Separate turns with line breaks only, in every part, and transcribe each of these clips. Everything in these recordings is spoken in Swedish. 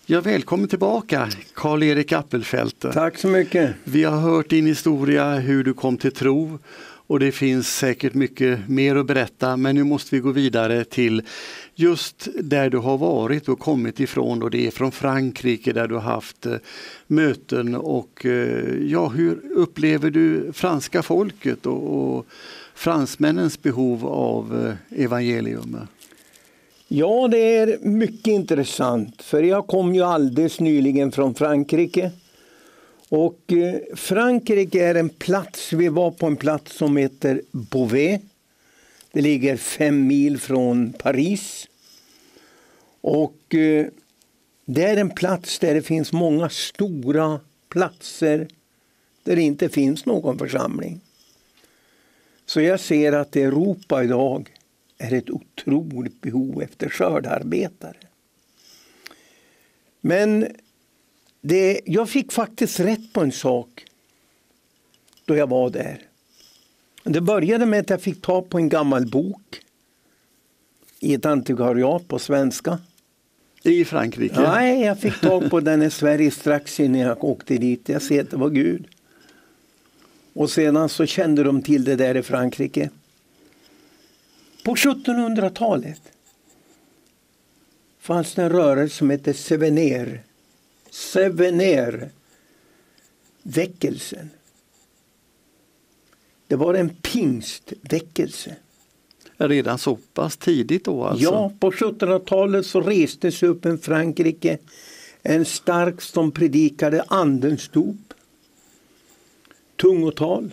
Ja, välkommen tillbaka, Karl-Erik Appelfelt.
Tack så mycket.
Vi har hört din historia, hur du kom till tro, och det finns säkert mycket mer att berätta, men nu måste vi gå vidare till just där du har varit och kommit ifrån, och det är från Frankrike där du har haft möten. Och ja, hur upplever du franska folket och fransmännens behov av evangelium?
Ja, det är mycket intressant, för jag kom ju alldeles nyligen från Frankrike. Och Frankrike är en plats, vi var på en plats som heter Beauvais. Det ligger 5 mil från Paris. Och det är en plats där det finns många stora platser där det inte finns någon församling. Så jag ser att Europa idag är ett otroligt behov efter skördarbetare. Men jag fick faktiskt rätt på en sak då jag var där. Det började med att jag fick ta på en gammal bok i ett antikvariat på svenska.
I Frankrike?
Nej, jag fick tag på den i Sverige strax innan jag åkte dit. Jag ser att det var Gud. Och sedan så kände de till det där i Frankrike. På 1700-talet fanns det en rörelse som hette Sevener-väckelsen. Det var en pingstväckelse.
Redan så pass tidigt då alltså?
Ja, på 1700-talet så restes upp en Frankrike en stark som predikade andens dop, tungotal,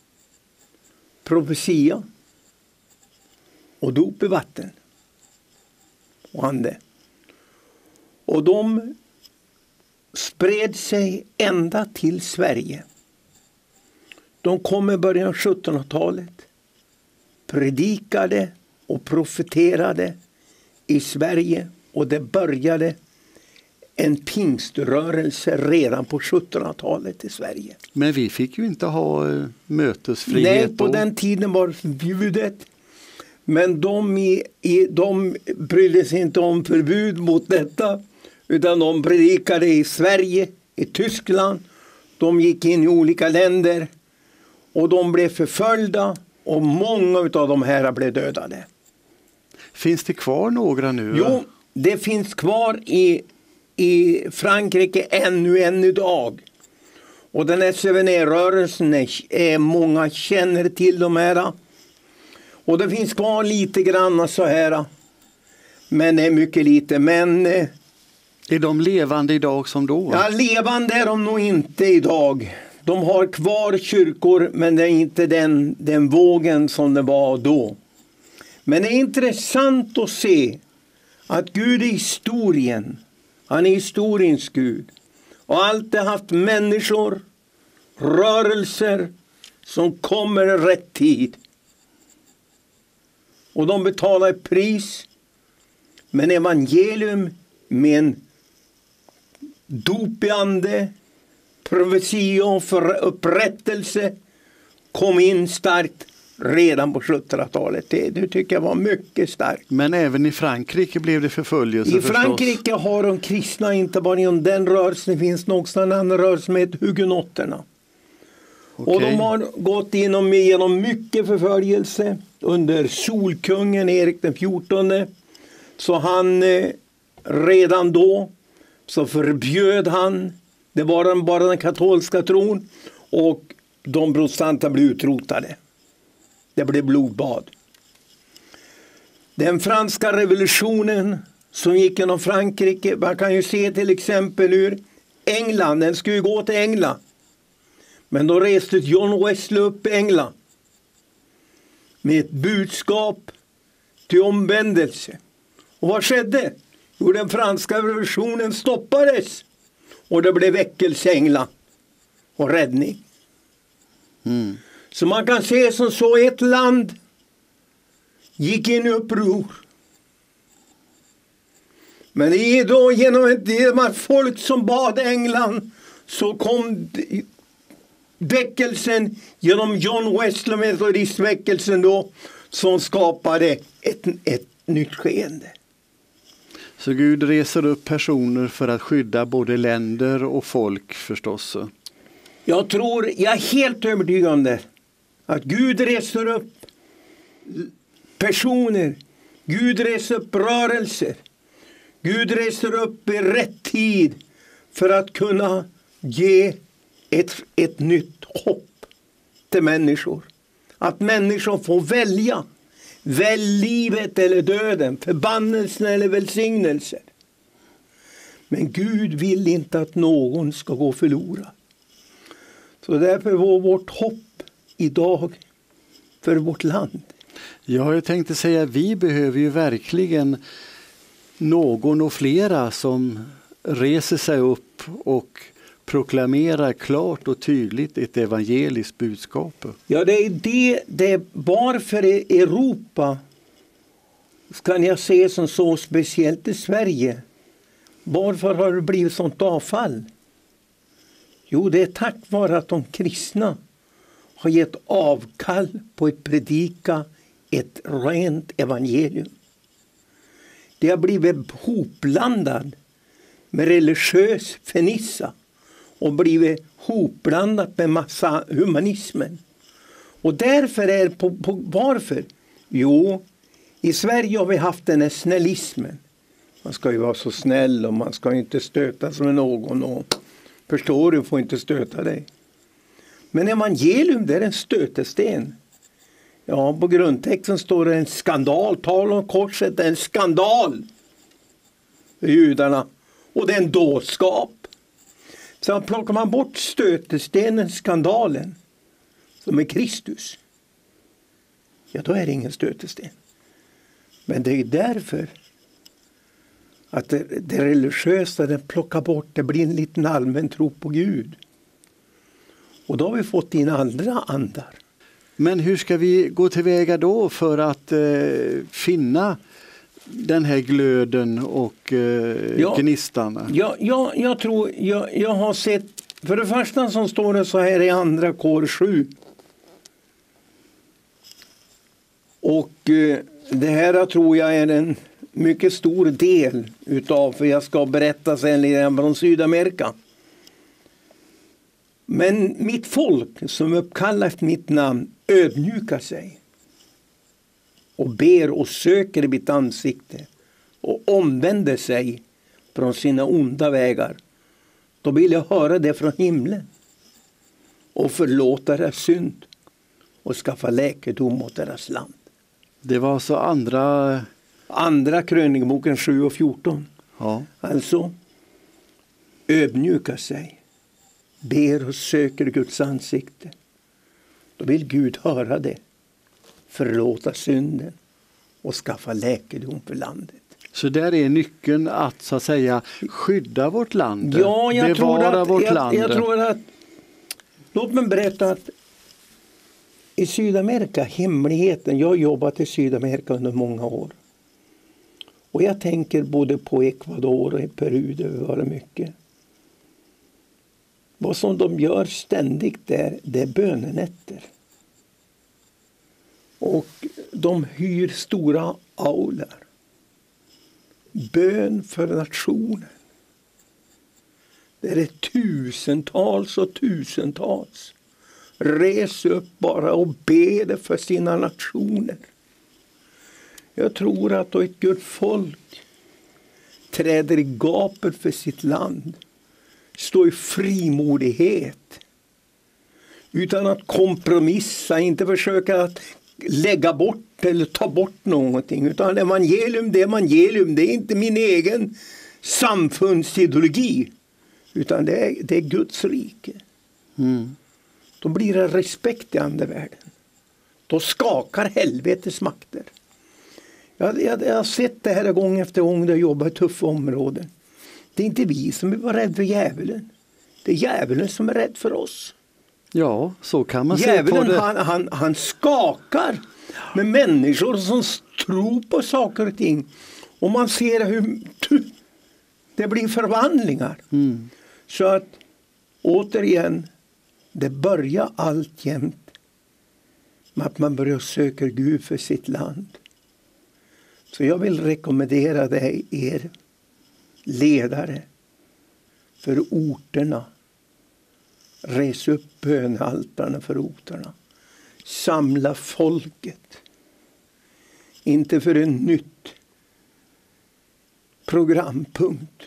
profetia och dop i vatten och ande. Och de spred sig ända till Sverige. De kom i början av 1700-talet, predikade och profeterade i Sverige, och det började en pingströrelse redan på 1700-talet i Sverige.
Men vi fick ju inte ha mötesfrihet.
Nej, på den tiden var det förbjudet. Men de brydde sig inte om förbud mot detta, utan de predikade i Sverige, i Tyskland. De gick in i olika länder och de blev förföljda, och många av de här blev dödade.
Finns det kvar några nu?
Jo, det finns kvar i Frankrike än idag. Och den här Sevener-rörelsen är många känner till de här. Och det finns kvar lite grann så här. Men det är mycket lite. Men
är de levande idag som då?
Ja, levande är de nog inte idag. De har kvar kyrkor, men det är inte den vågen som det var då. Men det är intressant att se att Gud är historien. Han är historiens Gud. Och alltid haft människor, rörelser som kommer i rätt tid. Och de betalar ett pris. Men evangelium med en dop i ande, profetia och upprättelse kom in starkt redan på 1700-talet. Det tycker jag var mycket starkt.
Men även i Frankrike blev det förföljelse
I Frankrike har de kristna inte bara inom den rörelsen. Det finns också en annan rörelse som heter hugenotterna. Okay. Och de har gått genom mycket förföljelse under solkungen Erik den 14. Så han redan då så förbjöd han, det var bara den katolska tron, och de protestanta blev utrotade. Det blev blodbad. Den franska revolutionen som gick genom Frankrike, man kan ju se till exempel hur England, den skulle gå till England. Men då reste John Wesley upp i England med ett budskap till omvändelse. Och vad skedde? Jo, den franska revolutionen stoppades. Och det blev väckelse i England och räddning.
Mm.
Så man kan se som så ett land gick in i uppror. Men det är då genom det folk som bad England så kom väckelsen genom John Wesley, metodistväckelsen då, som skapade ett nytt skeende.
Så Gud reser upp personer för att skydda både länder och folk förstås.
Jag är helt övertygad om det. Att Gud reser upp personer. Gud reser upp rörelser. Gud reser upp i rätt tid för att kunna ge ett nytt hopp till människor. Att människor får välja. Välj livet eller döden, förbannelsen eller välsignelser. Men Gud vill inte att någon ska gå förlorad. Så därför var vårt hopp idag för vårt land.
Ja, jag tänkte säga att vi behöver ju verkligen någon och flera som reser sig upp och proklamerar klart och tydligt ett evangeliskt budskap.
Ja, det är varför Europa kan jag se som så speciellt i Sverige. Varför har det blivit sånt avfall? Jo, det är tack vare att de kristna har gett avkall på att predika ett rent evangelium. Det har blivit hopblandad med religiös fernissa och blivit hopblandat med massa humanismen. Och därför varför? Jo, i Sverige har vi haft den här snällismen. Man ska ju vara så snäll och man ska inte stöta sig med någon. Och förstår du, får inte stöta dig. Men evangelium, det är en stötesten. Ja, på grundtexten står det en skandal. Tal om korset är en skandal för judarna. Och det är en dårskap. Så plockar man bort stötestenen, skandalen, som är Kristus. Ja, då är det ingen stötesten. Men det är därför att det religiösa, det plockar bort, det blir en liten allmän tro på Gud. Och då har vi fått in andra andar.
Men hur ska vi gå tillväga då för att finna den här glöden och gnistan?
Jag har sett, för det första som står det så här i andra kor 7. Och det här tror jag är en mycket stor del utav, för jag ska berätta sen lite från Sydamerika. Men mitt folk som uppkallar efter mitt namn ödmjukar sig och ber och söker i mitt ansikte och omvänder sig från sina onda vägar. Då vill jag höra det från himlen och förlåta deras synd och skaffa läkedom åt deras land.
Det var så
andra krönikboken 7 och 14.
Ja.
Alltså ödmjuka sig, ber och söker Guds ansikte. Då vill Gud höra det, förlåta synden och skaffa läkedom för landet.
Så där är nyckeln att så att säga skydda vårt land,
ja,
bevara vårt land.
Jag tror att, låt mig berätta att i Sydamerika, hemligheten, jag har jobbat i Sydamerika under många år. Och jag tänker både på Ecuador och Peru, det var mycket. Vad som de gör ständigt där, det är bönenätter. Och de hyr stora aular. Bön för nationen. Det är tusentals och tusentals. Res upp bara och be för sina nationer. Jag tror att då ett Guds folk träder i gapet för sitt land, står i frimodighet utan att kompromissa, inte försöka att lägga bort eller ta bort någonting, utan evangelium, det är inte min egen samfundsideologi, utan det är Guds rike. Då blir det respekt i andevärlden. Då skakar helvetets makter. Jag har sett det här gång efter gång där jag jobbar i tuffa områden. Det är inte vi som är rädda för djävulen. Det är djävulen som är rädd för oss.
Ja, så kan man
djävulen,
se på det.
Han skakar med människor som tror på saker och ting. Och man ser hur det blir förvandlingar. Så att återigen, det börjar alltjämt med att man börjar söka Gud för sitt land. Så jag vill rekommendera dig er ledare för orterna. Res upp bönealtarna för orterna. Samla folket. Inte för en nytt programpunkt.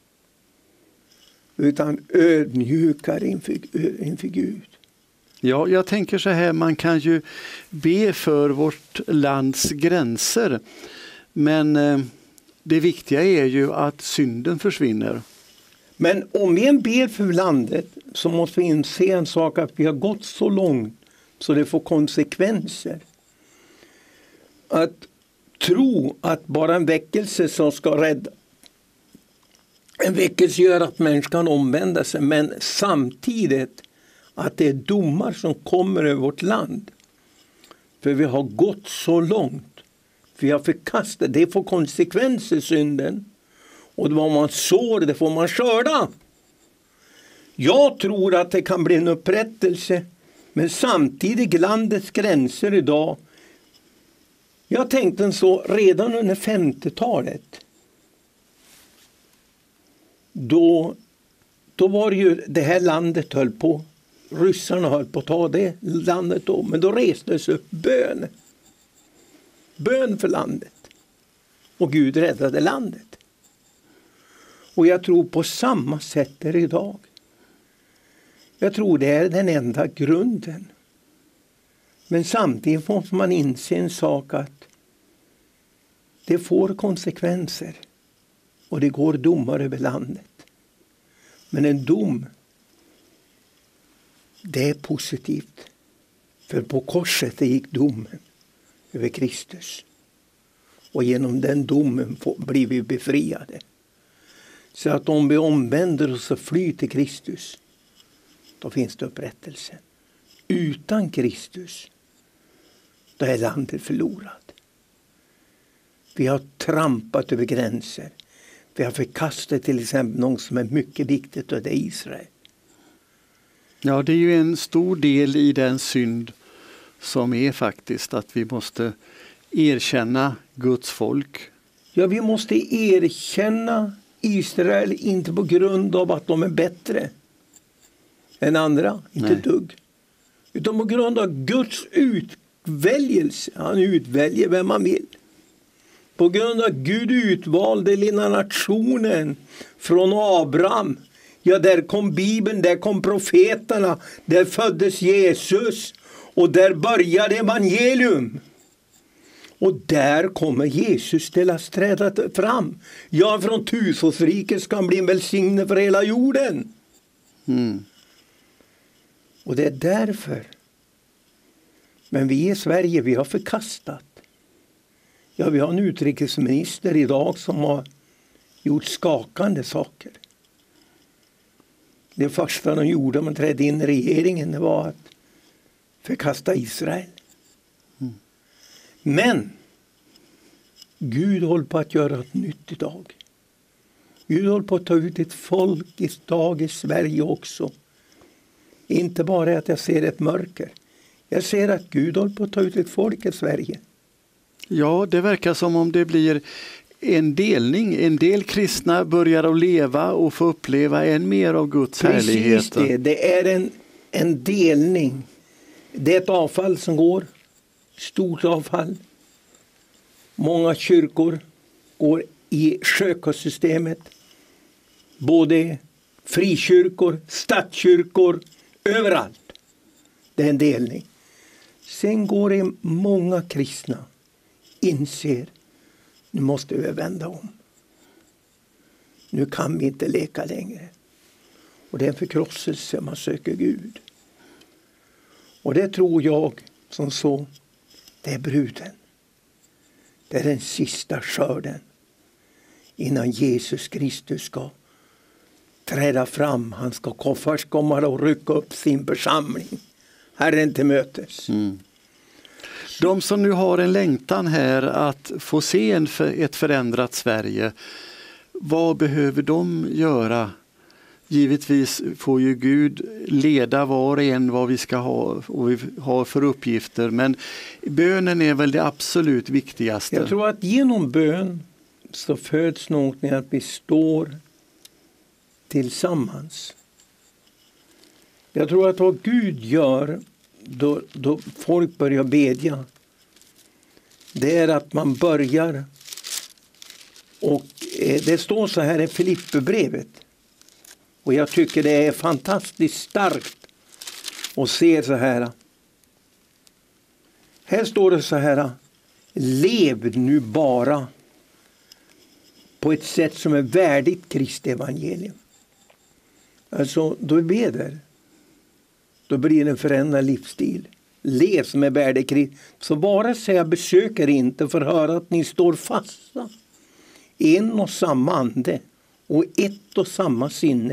Utan ödmjukare inför Gud.
Ja, jag tänker så här, man kan ju be för vårt lands gränser. Men det viktiga är ju att synden försvinner.
Men om vi ber för landet så måste vi inse en sak, att vi har gått så långt så det får konsekvenser. Att tro att bara en väckelse som ska rädda. En väckelse gör att människan kan omvända sig, men samtidigt att det är domar som kommer över vårt land. För vi har gått så långt. Vi har förkastat, det får konsekvenser, synden. Och vad man sår, det får man skörda. Jag tror att det kan bli en upprättelse. Men samtidigt landets gränser idag. Jag tänkte så redan under 50-talet. Då var det ju det här landet höll på. Ryssarna höll på att ta det landet då. Men då restes upp bön. Bön för landet. Och Gud räddade landet. Och jag tror på samma sätt är det idag. Jag tror det är den enda grunden. Men samtidigt måste man inse en sak, att det får konsekvenser. Och det går domar över landet. Men en dom, det är positivt. För på korset gick domen över Kristus. Och genom den domen blir vi befriade. Så att om vi omvänder oss och flyr till Kristus, då finns det upprättelse. Utan Kristus, då är landet förlorat. Vi har trampat över gränser. Vi har förkastat till exempel något som är mycket viktigt, och det är Israel.
Ja, det är ju en stor del i den synd som är faktiskt att vi måste erkänna Guds folk.
Ja, vi måste erkänna Israel, inte på grund av att de är bättre än andra, inte dugg. Utan på grund av Guds utväljelse. Han utväljer vem man vill. På grund av Gud utvalde lilla nationen från Abraham. Ja, där kom Bibeln, där kom profeterna, där föddes Jesus och där började evangelium. Och där kommer Jesus till att träda fram. Ja, från tusårsriket ska han bli en välsignelse för hela jorden.
Mm.
Och det är därför. Men vi i Sverige, vi har förkastat. Ja, vi har en utrikesminister idag som har gjort skakande saker. Det första de gjorde när man trädde in i regeringen, det var att förkasta Israel. Mm. Men Gud håller på att göra ett nytt idag. Gud håller på att ta ut ett folk idag i Sverige också. Inte bara att jag ser ett mörker. Jag ser att Gud håller på att ta ut ett folk i Sverige.
Ja, det verkar som om det blir en delning. En del kristna börjar att leva och få uppleva än mer av Guds härlighet.
Precis det är en delning. Det är ett avfall som går. Stort avfall. Många kyrkor går i sjökostsystemet. Både frikyrkor, statskyrkor, överallt. Det är en delning. Sen går det många kristna inser, nu måste vi vända om. Nu kan vi inte leka längre. Och det är en förkrosselse, man söker Gud. Och det tror jag som så, det är bruden. Det är den sista skörden innan Jesus Kristus ska träda fram. Han ska först komma och rycka upp sin församling. Herren till mötes.
Mm. De som nu har en längtan här att få se ett förändrat Sverige, vad behöver de göra? Givetvis får ju Gud leda var och en vad vi ska ha och vi har för uppgifter, men bönen är väl det absolut viktigaste.
Jag tror att genom bön så föds någonting att vi står tillsammans. Jag tror att vad Gud gör då folk börjar bedja, det är att man börjar, och det står så här i Filipperbrevet, och jag tycker det är fantastiskt starkt att se så här. Här står det så här: lev nu bara på ett sätt som är värdigt Kristi evangelium. Alltså, då vi beder, då blir det en förändrad livsstil. Lev som är värdigt Kristi. Så bara säga besöker inte för att höra att ni står fasta. En och samma ande och ett och samma sinne.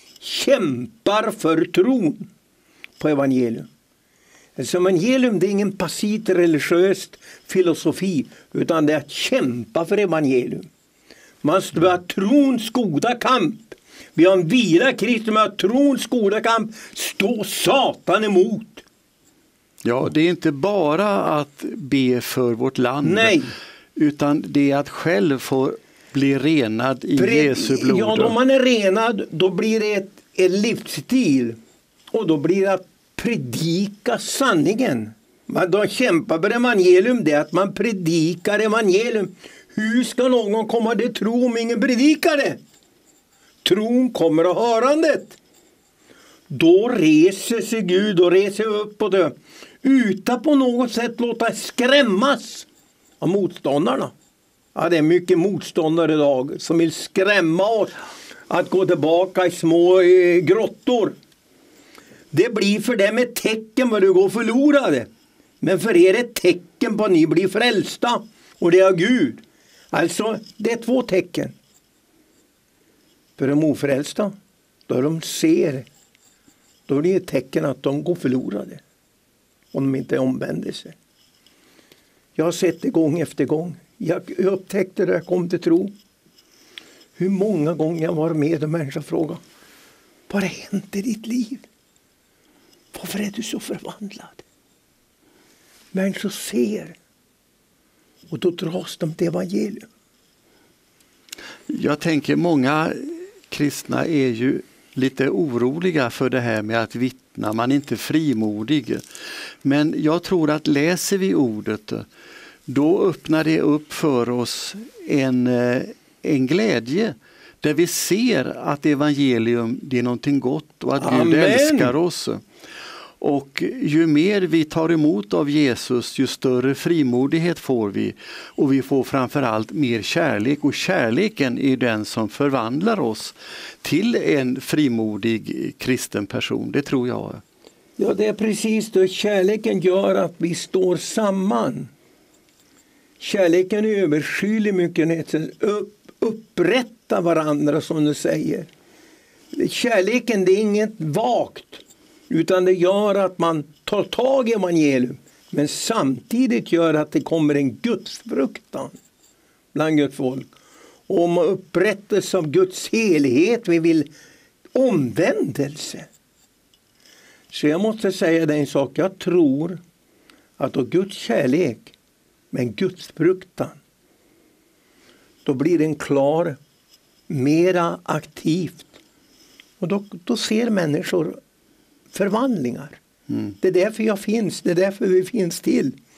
Kämpar för tron på evangelium. Alltså evangelium, det är ingen passivt religiöst filosofi, utan det är att kämpa för evangelium. Man ska ha trons goda kamp. Vi har en vila Kristus med trons goda kamp. Stå Satan emot.
Ja, det är inte bara att be för vårt land.
Nej.
Utan det är att själv få bli renad i Jesu blod.
Ja, då man är renad, då blir det en livsstil. Och då blir det att predika sanningen. De kämpar för evangelium, det är att man predikar evangelium. Hur ska någon komma till tro om ingen predikare? Tron kommer av hörandet. Då reser sig Gud och reser upp och dö. Utan på något sätt låta skrämmas av motståndarna. Ja, det är mycket motståndare idag som vill skrämma oss att gå tillbaka i små grottor. Det blir för dem ett tecken på att du går förlorade. Men för er ett tecken på att ni blir frälsta. Och det är Gud. Alltså, det är 2 tecken. För de ofrälsta, då de ser, då är det ett tecken att de går förlorade. Om de inte omvänder sig. Jag har sett det gång efter gång. Jag upptäckte det, jag kom till tro. Hur många gånger jag var med och människor frågade: vad har hänt i ditt liv? Varför är du så förvandlad? Människor ser. Och då dras de till evangelium.
Jag tänker många kristna är ju lite oroliga för det här med att vittna. Man är inte frimodig. Men jag tror att läser vi ordet, då öppnar det upp för oss en glädje. Där vi ser att evangelium, det är någonting gott och att Gud
Amen.
älskar oss. Och ju mer vi tar emot av Jesus, ju större frimodighet får vi. Och vi får framförallt mer kärlek. Och kärleken är den som förvandlar oss till en frimodig kristen person. Det tror jag.
Ja, det är precis det. Kärleken gör att vi står samman. Kärleken överskyler mycket. Upprätta varandra, som du säger. Kärleken, det är inget vagt. Utan det gör att man tar tag i evangelium. Men samtidigt gör att det kommer en gudsfruktan bland Guds folk. Och om upprättelse av Guds helighet, vi vill omvändelse. Så jag måste säga dig en sak. Jag tror att då Guds kärlek med Guds fruktan, då blir den klar, mera aktivt. Och då ser människor förvandlingar. Det är därför jag finns. Det är därför vi finns till.